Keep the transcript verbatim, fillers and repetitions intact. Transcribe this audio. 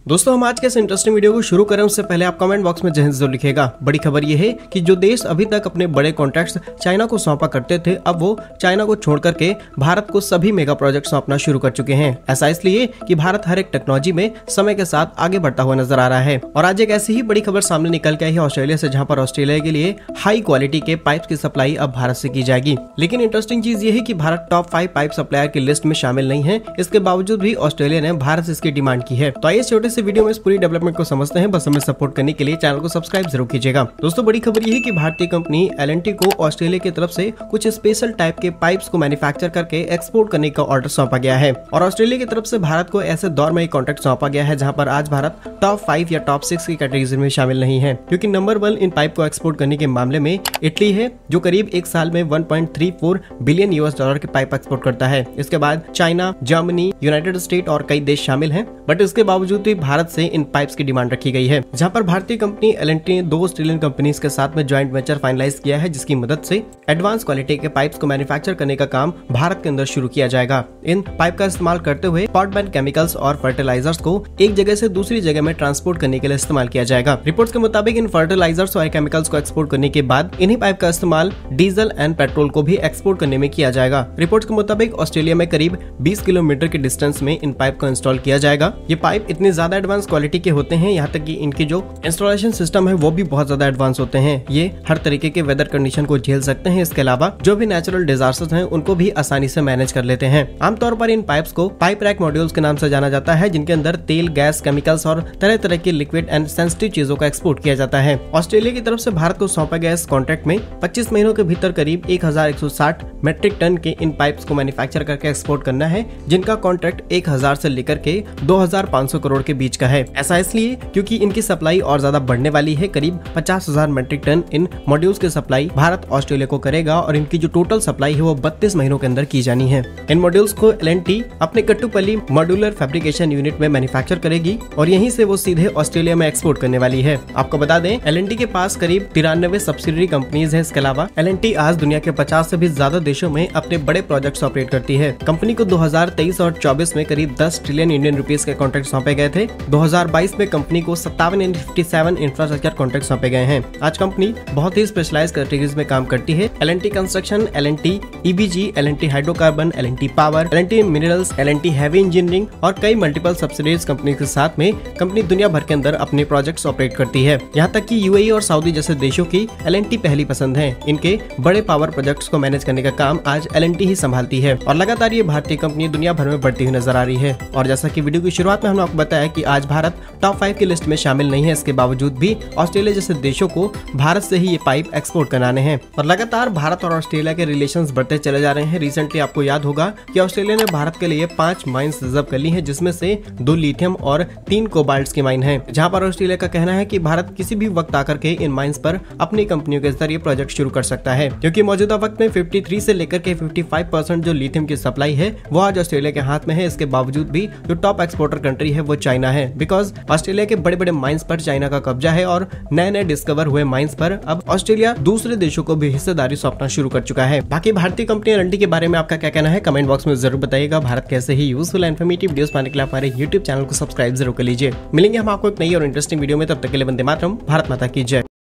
दोस्तों हम आज के इस इंटरेस्टिंग वीडियो को शुरू करें उससे पहले आप कमेंट बॉक्स में जय हिंद जरूर लिखिएगा। बड़ी खबर यह है कि जो देश अभी तक अपने बड़े कॉन्ट्रैक्ट्स चाइना को सौंपा करते थे, अब वो चाइना को छोड़ करके भारत को सभी मेगा प्रोजेक्ट सौंपना शुरू कर चुके हैं। ऐसा इसलिए कि भारत हर एक टेक्नोलॉजी में समय के साथ आगे बढ़ता हुआ नजर आ रहा है। और आज एक ऐसी ही बड़ी खबर सामने निकल के आई है ऑस्ट्रेलिया से, जहाँ पर ऑस्ट्रेलिया के लिए हाई क्वालिटी के पाइप की सप्लाई अब भारत से की जाएगी। लेकिन इंटरेस्टिंग चीज ये है कि Bharat top five pipe supplier की लिस्ट में शामिल नहीं है। इसके बावजूद भी ऑस्ट्रेलिया ने भारत से इसकी डिमांड की है। तो आइए छोटे से वीडियो में इस पूरी डेवलपमेंट को समझते हैं। बस हमें सपोर्ट करने के लिए चैनल को सब्सक्राइब जरूर कीजिएगा। दोस्तों बड़ी खबर यह है कि भारतीय कंपनी एल एंड टी को ऑस्ट्रेलिया की तरफ से कुछ स्पेशल टाइप के पाइप्स को मैन्युफैक्चर करके एक्सपोर्ट करने का ऑर्डर सौंपा गया है। और ऑस्ट्रेलिया की तरफ से भारत को ऐसे दौर में एक कॉन्ट्रैक्ट सौंपा गया है जहां पर आज भारत टॉप फाइव या टॉप सिक्स की कैटेगरी में शामिल नहीं है, क्योंकि नंबर वन इन पाइप को एक्सपोर्ट करने के मामले में इटली है, जो करीब एक साल में one point three four billion US dollar के पाइप एक्सपोर्ट करता है। इसके बाद चाइना, जर्मनी, यूनाइटेड स्टेट और कई देश शामिल हैं। बट इसके बावजूद भी भारत से इन पाइप्स की डिमांड रखी गई है, जहां पर भारतीय कंपनी एल एंड टी ने दो ऑस्ट्रेलियन कंपनीज के साथ में जॉइंट वेंचर फाइनलाइज किया है, जिसकी मदद से एडवांस क्वालिटी के पाइप्स को मैन्युफैक्चर करने का काम भारत के अंदर शुरू किया जाएगा। इन पाइप का इस्तेमाल करते हुए पॉट बैंड केमिकल्स और फर्टिलाइजर्स को एक जगह से दूसरी जगह में ट्रांसपोर्ट करने के लिए इस्तेमाल किया जाएगा। रिपोर्ट्स के मुताबिक इन फर्टिलाइजर्स और केमिकल्स को एक्सपोर्ट करने के बाद इन्हीं पाइप का इस्तेमाल डीजल एंड पेट्रोल को भी एक्सपोर्ट करने में किया जाएगा। रिपोर्ट्स के मुताबिक ऑस्ट्रेलिया में करीब बीस किलोमीटर के डिस्टेंस में इन पाइप को इंस्टॉल किया जाएगा। ये पाइप इतने ज्यादा एडवांस क्वालिटी के होते हैं, यहाँ तक कि इनकी जो इंस्टॉलेशन सिस्टम है वो भी बहुत ज्यादा एडवांस होते हैं। ये हर तरीके के वेदर कंडीशन को झेल सकते हैं। इसके अलावा जो भी नेचुरल डिजास्टर्स हैं उनको भी आसानी से मैनेज कर लेते हैं। आमतौर पर इन पाइप्स को पाइप रैक मॉड्यूल्स के नाम से जाना जाता है, जिनके अंदर तेल, गैस, केमिकल्स और तरह तरह के लिक्विड एंड सेंसिटिव चीजों का एक्सपोर्ट किया जाता है। ऑस्ट्रेलिया की तरफ से भारत को सौंपा गया इस कॉन्ट्रैक्ट में पच्चीस महीनों के भीतर करीब एक हजार एक सौ साठ मेट्रिक टन के इन पाइप्स को मैन्युफैक्चर करके एक्सपोर्ट करना है, जिनका कॉन्ट्रैक्ट एक हजार से लेकर के दो हजार पाँच सौ करोड़ के बीच का है। ऐसा इसलिए क्योंकि इनकी सप्लाई और ज्यादा बढ़ने वाली है। करीब पचास हजार मेट्रिक टन इन मॉड्यूल्स की सप्लाई भारत ऑस्ट्रेलिया को करेगा और इनकी जो टोटल सप्लाई है वो बत्तीस महीनों के अंदर की जानी है। इन मॉड्यूल्स को एल एंड टी अपने कट्टुपल्ली मॉड्यूलर फैब्रिकेशन यूनिट में मैन्युफैक्चर करेगी और यहीं से वो सीधे ऑस्ट्रेलिया में एक्सपोर्ट करने वाली है। आपको बता दें, एल एंड टी के पास करीब तिरानवे सब्सिडरी कंपनीज हैं। इसके अलावा एल एंड टी आज दुनिया के पचास से भी ज्यादा देशों में अपने बड़े प्रोजेक्ट्स ऑपरेट करती है। कंपनी को दो हजार तेईस और चौबीस में करीब दस ट्रिलियन इंडियन रुपीस के कॉन्ट्रैक्ट सौंपे गए थे। दो हजार बाईस में कंपनी को सत्तावन इंफ्रास्ट्रक्चर कॉन्ट्रैक्ट सौंपे गए हैं। आज कंपनी बहुत ही स्पेशलाइज कैटेगरीज में काम करती है। L and T construction, L and T E B G, L and T hydrocarbon, L and T power, L and T minerals, L and T heavy engineering और कई मल्टीपल सब्सिडीज कंपनी के साथ में company दुनिया भर के अंदर अपने प्रोजेक्ट्स ऑपरेट करती है। यहाँ तक कि यूएई और सऊदी जैसे देशों की एल एंड टी पहली पसंद है। इनके बड़े पावर प्रोजेक्ट्स को मैनेज करने का काम आज एल एंड टी ही संभालती है और लगातार ये भारतीय कंपनी दुनिया भर में बढ़ती हुई नजर आ रही है। और जैसा कि वीडियो की शुरुआत में हमने आपको बताया कि आज भारत टॉप फाइव की लिस्ट में शामिल नहीं है, इसके बावजूद भी ऑस्ट्रेलिया जैसे देशों को भारत से ही ये पाइप एक्सपोर्ट कराने हैं। और लगातार भारत और ऑस्ट्रेलिया के रिलेशंस बढ़ते चले जा रहे हैं। रिसेंटली आपको याद होगा कि ऑस्ट्रेलिया ने भारत के लिए पांच माइंस रिजर्व कर ली हैं, जिसमें से दो लिथियम और तीन कोबाल्ट की माइन है, जहां पर ऑस्ट्रेलिया का कहना है कि भारत किसी भी वक्त आकर के इन माइंस पर अपनी कंपनियों के जरिए प्रोजेक्ट शुरू कर सकता है, क्योंकि मौजूदा वक्त में तिरेपन से लेकर के पचपन परसेंट जो लिथियम की सप्लाई है वो आज ऑस्ट्रेलिया के हाथ में है। इसके बावजूद भी जो टॉप एक्सपोर्टर कंट्री है वो चाइना है, बिकॉज ऑस्ट्रेलिया के बड़े बड़े माइंस पर चाइना का कब्जा है और नए नए डिस्कवर हुए माइंस पर अब ऑस्ट्रेलिया दूसरे देशों को भी हिस्सेदारी सौंपना शुरू कर चुका है। बाकी भारतीय कंपनी एल एंड टी के बारे में आपका क्या कहना है, कमेंट बॉक्स में जरूर बताइएगा। भारत कैसे ही यूजफुल एंड इन्फॉर्मेटिव वीडियोस पाने के लिए हमारे यूट्यूब चैनल को सब्सक्राइब जरूर कर लीजिए। मिलेंगे हम आपको एक नई और इंटरेस्टिंग वीडियो में, तब तक के लिए वंदे मातरम, भारत माता की जय।